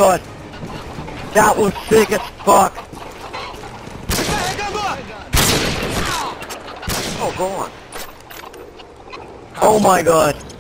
god. That was sick as fuck. Oh, go on. Oh my god.